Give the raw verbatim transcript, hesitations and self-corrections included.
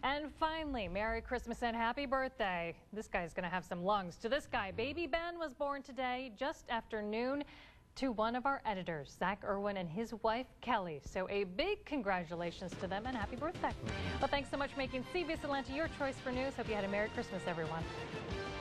And finally, Merry Christmas and Happy Birthday. This guy's going to have some lungs. To this guy, baby Ben was born today just after noon to one of our editors, Zach Irwin, and his wife, Kelly. So a big congratulations to them and happy birthday. Well, thanks so much for making C B S Atlanta your choice for news. Hope you had a Merry Christmas, everyone.